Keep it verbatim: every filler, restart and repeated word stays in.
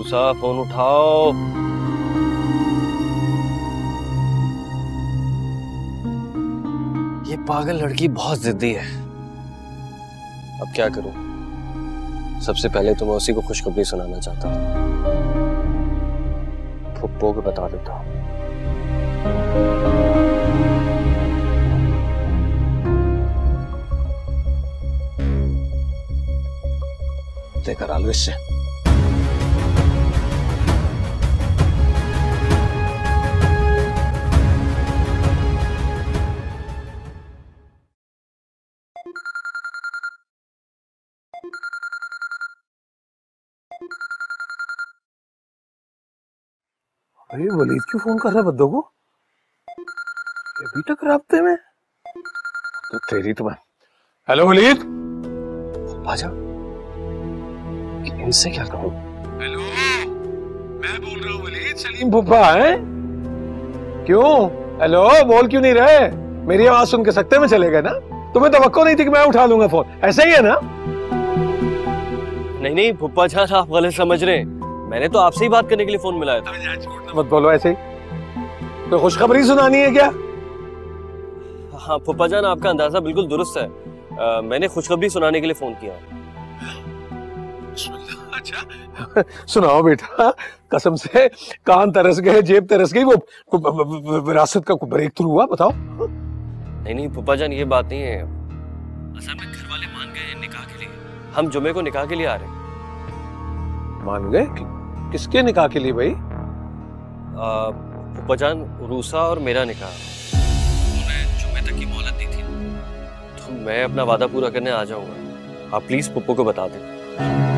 RUSA phone उठाओ। ये पागल लड़की बहुत जिद्दी है। अब क्या करूं? सबसे पहले तो मैं उसी को खुशखबरी सुनाना चाहता था। फुप्पो को बता देता हूं। देखा आलवेश से अरे वलीद क्यों फोन कर रहा है बद्दो को? अभी तक राब्ते में तो तेरी तो मैं। हेलो वलीद। भाजा, इनसे क्या कहूं? हेलो, मैं बोल रहा हूँ वलीद, सलीम फुफा है। क्यों? हेलो, बोल क्यों नहीं रहे? मेरी आवाज सुन के सकते में चले गए ना? तुम्हें तवक्को नहीं थी कि मैं उठा लूंगा फोन, ऐसा ही है ना? नहीं नहीं फुप्पा जान, आप गलत समझ रहे हैं। मैंने तो आपसे ही बात करने के लिए फोन मिलाया था। मत बोलो ऐसे ही। तो खुशखबरी सुनानी है क्या? हाँ फुप्पा जान, आपका अंदाजा बिल्कुल दुरुस्त है। आ, मैंने खुशखबरी सुनाने के लिए फोन किया। अच्छा सुनाओ बेटा, कसम से कान तरस गए, जेब तरस गई। वो विरासत का ब्रेक थ्रू हुआ, बताओ। नहीं नहीं फुप्पा जान, ये बात नहीं है। असल में घर वाले मान गए हैं निकाह के लिए। हम जुमे को निकाह के लिए आ रहे हैं। मान गए? कि, किसके निकाह के लिए भाई? फुप्पा जान, रूसा और मेरा निकाह। उन्होंने जुमे तक की मोहलत दी थी, तो मैं अपना वादा पूरा करने आ जाऊंगा। आप प्लीज पुप्पो को बता दें।